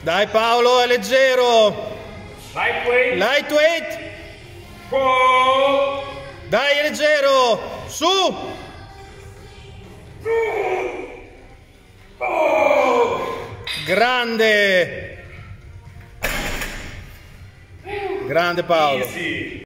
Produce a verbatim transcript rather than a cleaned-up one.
Dai Paolo, è leggero. Lightweight. Lightweight. Pull. Dai, è leggero. Su. Grande. Grande Paolo. Easy.